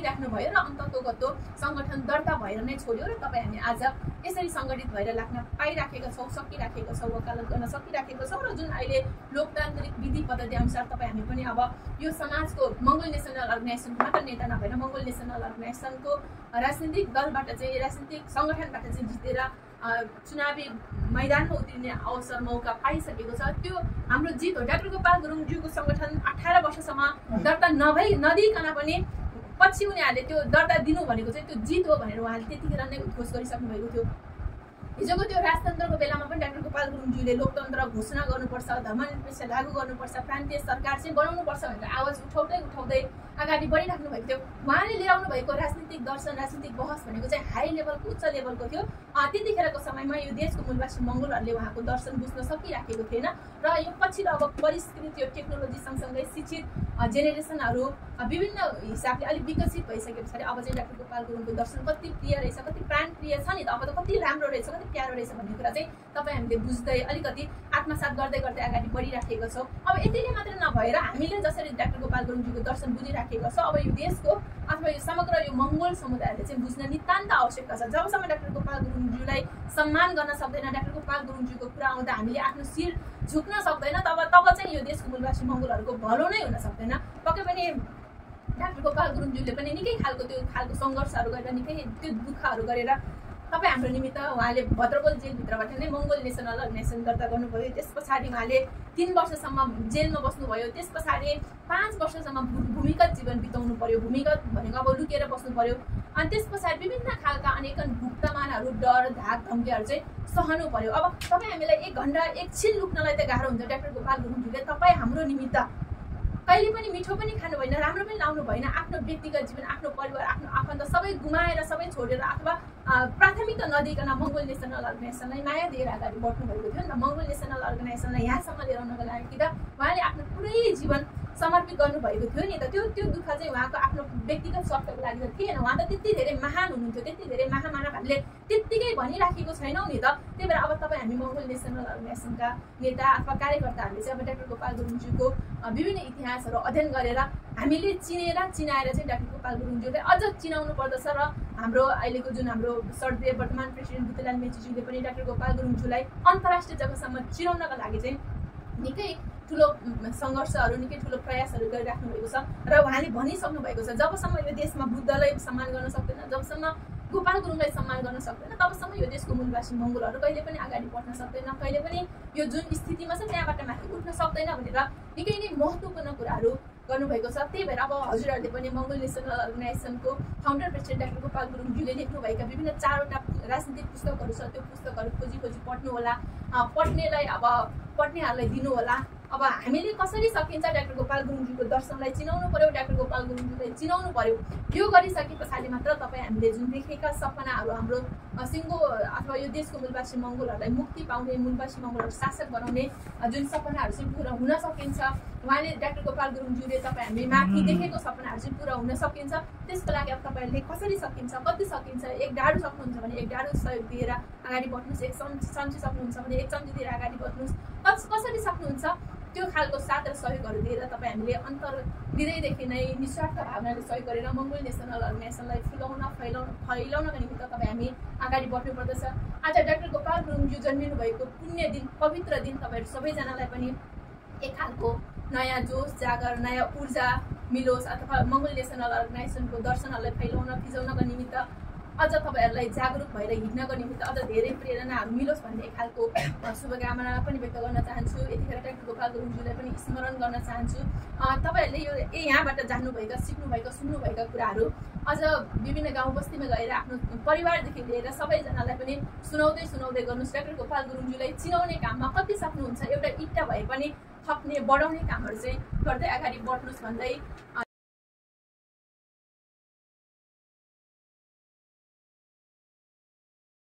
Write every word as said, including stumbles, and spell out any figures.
सकिराख्नु भयो र अन्तको गतो संगठन दर्ता भएर नै छोड्यो र तपाईँ हामी आज यसरी सङ्गठित भएर लाग्न पाइराखेका छौँ, सकिराखेका छौँ, वकालत गर्न सकिराखेका छौँ र जुन अहिले लोकतान्त्रिक विधि पद्धति अनुसार तपाईँ हामी पनि अब यो समाजको मङ्गोल नेसनल अर्गनाइजेसनको मात्र नेता नभएर मङ्गोल नेसनल अर्गनाइजेसनको राजनीतिक दलबाट चाहिँ राजनीतिक सङ्गठनबाट चाहिँ जितेर चुनावी मैदानमा उत्रिने अवसर मौका पाइसकेको छ। त्यो हाम्रो जित हो। डाक्टर गोपाल गुरुङज्यूको सङ्गठन अठार वर्षसम्म दर्ता नभई नदिइकन पनि पछि उनीहरूले त्यो दर्ता दिनु भनेको चाहिँ त्यो जित हो भनेर उहाँले त्यतिखेर नै उद्घोष गरिसक्नु भएको थियो। हिजोको त्यो राजतन्त्रको बेलामा पनि डाक्टर गोपाल गुरुङज्यूले लोकतन्त्र घोषणा गर्नुपर्छ, धर्मनिरपेक्ष लागू गर्नुपर्छ, प्रान्तीय सरकार चाहिँ बनाउनुपर्छ भनेर आवाज उठाउँदै उठाउँदै अगाडि बढिराख्नु भएको थियो। उहाँले लिएर आउनु भएको राजनीतिक दर्शन, राजनीतिक बहस भनेको चाहिँ हाई लेभलको, उच्च लेभलको थियो। त्यतिखेरको समयमा यो देशको मूलवासी मङ्गोलहरूले उहाँको दर्शन बुझ्न सकिराखेको थिएन र यो पछिल्लो अब परिष्कृत यो टेक्नोलोजी सँगसँगै शिक्षित जेनेरेसनहरू विभिन्न हिसाबले अलिक विकसित भइसके पछाडि अब चाहिँ डाक्टर गोपाल गुरुङको दर्शन कति प्रिय रहेछ, कति प्राणप्रिय छ नि त, अब त कति राम्रो रहेछ, कति प्यारो रहेछ भन्ने कुरा चाहिँ तपाईँ हामीले बुझ्दै अलिकति आत्मसात गर्दै गर्दै अगाडि बढिराखेको छौँ। अब यति नै मात्र नभएर हामीले जसरी डाक्टर गोपाल गुरुङज्यूको दर्शन बुझिराखेको छ, अब यो देशको अथवा यो समग्र यो मङ्गोल समुदायले चाहिँ बुझ्न नितान्त आवश्यकता छ। जबसम्म डाक्टर गोपाल गुरुङज्यूलाई सम्मान गर्न सक्दैन, डाक्टर गोपाल गुरुङज्यूको कुरा आउँदा हामीले आफ्नो शिर झुक्न सक्दैन, तब तब चाहिँ यो देशको मूलवासी मङ्गोलहरूको भलो नै हुन सक्दैन। पक्कै पनि डाक्टर गोपाल गुरुङज्यूले पनि निकै खालको त्यो खालको सङ्घर्षहरू गरेर निकै त्यो दुःखहरू गरेर तपाईँ हाम्रो निमित्त उहाँले भद्रकोट जेलभित्रबाट नै मङ्गोल नेसनल अर्गनाइजेसन दर्ता गर्नुभयो। त्यस पछाडि उहाँले तिन वर्षसम्म जेलमा बस्नुभयो। त्यस पछाडि पाँच वर्षसम्म भूमिगत जीवन बिताउनु पर्यो। भूमिगत भनेको अब लुकेर बस्नु पर्यो। अनि त्यस पछाडि विभिन्न खालका अनेकन भुक्तमानहरू, डर, धाक, धम्कीहरू चाहिँ सहनु पर्यो। अब तपाईँ हामीलाई एक घन्टा एकछिन लुक्नलाई त गाह्रो हुन्छ। डाक्टर गोपाल गुरुङज्यूले तपाईँ हाम्रो निमित्त कहिले पनि मिठो पनि खानु भएन, राम्रो पनि लाउनु भएन। आफ्नो व्यक्तिगत जीवन, आफ्नो परिवार, आफ्नो आफन्त सबै गुमाएर, सबै छोडेर अथवा प्राथमिकता नदिइकन मङ्गोल नेसनल अर्गनाइजेसनलाई माया दिएर अगाडि बढ्नु भएको थियो नि त। मङ्गोल नेसनल अर्गनाइजेसनलाई यहाँसम्म लिएर आउनको लागि त उहाँले आफ्नो पुरै जीवन समर्पित गर्नुभएको थियो नि त। त्यो त्यो दुःख चाहिँ उहाँको आफ्नो व्यक्तिगत स्वार्थको लागि त थिएन। उहाँ त त्यति धेरै महान हुनुहुन्थ्यो, त्यति धेरै महामानव हामीले त्यत्तिकै भनिराखेको छैनौँ नि त। त्यही भएर अब तपाईँ हामी मङ्गोल नेसनल अर्गनाइजेसनका नेता अथवा कार्यकर्ताहरूले चाहिँ अब डाक्टर गोपाल गुरुङज्यूको विभिन्न इतिहासहरू अध्ययन गरेर हामीले चिनेर चिनाएर चाहिँ डाक्टर गोपाल गुरुङज्यूलाई अझ चिनाउनु पर्दछ र हाम्रो अहिलेको जुन हाम्रो सर्वे वर्तमान प्रेसिडेन्ट बुद्धलाल मेचीज्यूले पनि डाक्टर गोपाल गुरुङज्यूलाई अन्तर्राष्ट्रिय जग्गासम्म चिनाउनका लागि चाहिँ निकै ठुलो सङ्घर्षहरू, निकै ठुलो प्रयासहरू गरिराख्नु भएको छ र उहाँले भनिसक्नु भएको छ जबसम्म यो देशमा बुद्धलाई सम्मान गर्न सक्दैन, जबसम्म गोपाल गुरुङलाई सम्मान गर्न सक्दैन, तबसम्म यो देशको मूलवासी मङ्गोलहरू कहिले पनि अगाडि बढ्न सक्दैन, कहिले पनि यो जुन स्थितिमा छ त्यहाँबाट माथि उठ्न सक्दैन भनेर निकै नै महत्त्वपूर्ण कुराहरू गर्नुभएको छ। त्यही भएर अब हजुरहरूले पनि मङ्गोल नेसनल अर्गनाइजेसनको फाउन्डर प्रेसिडेन्ट डाक्टर गोपाल गुरुङज्यूले लेख्नुभएका विभिन्न चारवटा राजनीतिक पुस्तकहरू छ, त्यो पुस्तकहरू खोजी खोजी पढ्नु होला। पढ्नेलाई अब पढ्नेहरूलाई दिनु होला। अब हामीले कसरी सकिन्छ डाक्टर गोपाल गुरुङज्यूको दर्शनलाई चिनाउनु पर्यो, डाक्टर गोपाल गुरुङज्यूलाई चिनाउनु पर्यो। यो गरिसके पछाडि मात्र तपाईँ हामीले जुन देखेका सपनाहरू हाम्रो सिङ्गो अथवा यो देशको मूलवासी मङ्गोलहरूलाई मुक्ति पाउने, मूलवासी मङ्गोलहरू शासक बनाउने जुन सपनाहरू चाहिँ पुरा हुन सकिन्छ, उहाँले डाक्टर गोपाल गुरुङज्यूले तपाईँ हामी माथि देखेको सपनाहरू चाहिँ पुरा हुन सकिन्छ। त्यसको लागि अब तपाईँहरूले कसरी सकिन्छ, कति सकिन्छ, एक डाडु सक्नुहुन्छ भने एक डाडु सहयोग दिएर अगाडि बढ्नुहोस्, एक चम्ची सक्नुहुन्छ भने एक चम्ची दिएर अगाडि बढ्नुहोस्। कस कसरी सक्नुहुन्छ त्यो खालको साथ र सहयोगहरू दिएर तपाईँ हामीले अन्तर हृदयदेखि नै निस्वार्थ भावनाले सहयोग गरेर मङ्गोल नेसनल अर्गनाइजेसनलाई फुलाउन फैलाउन फैलाउनका निमित्त तपाईँ हामी अगाडि बढ्नुपर्दछ। आज डाक्टर गोपाल गुरुङज्यू जन्मिनु भएको पुण्य दिन, पवित्र दिन तपाईँहरू सबैजनालाई पनि एक खालको नयाँ जोस जागर, नयाँ ऊर्जा मिलोस् अथवा मङ्गोल नेसनल अर्गनाइजेसनको दर्शनहरूलाई फैलाउन फिजाउनका निमित्त अझ तपाईँहरूलाई जागरुक भएर हिँड्नको निमित्त अझ धेरै प्रेरणाहरू मिलोस् भन्ने एक खालको शुभकामना पनि व्यक्त गर्न चाहन्छु। यतिखेर डाक्टर गोपाल गुरुङज्यूलाई पनि स्मरण गर्न चाहन्छु। तपाईँहरूले यो ए यहाँबाट जान्नुभएका, सिक्नुभएका, सुन्नुभएका कुराहरू अझ विभिन्न गाउँ बस्तीमा गएर आफ्नो परिवारदेखि लिएर सबैजनालाई पनि सुनाउँदै सुनाउँदै गर्नुहोस्। डाक्टर गोपाल गुरुङज्यूलाई चिनाउने काममा कति सक्नुहुन्छ, एउटा इट्टा भए पनि थप्ने, बढाउने कामहरू चाहिँ गर्दै अगाडि बढ्नुहोस् भन्दै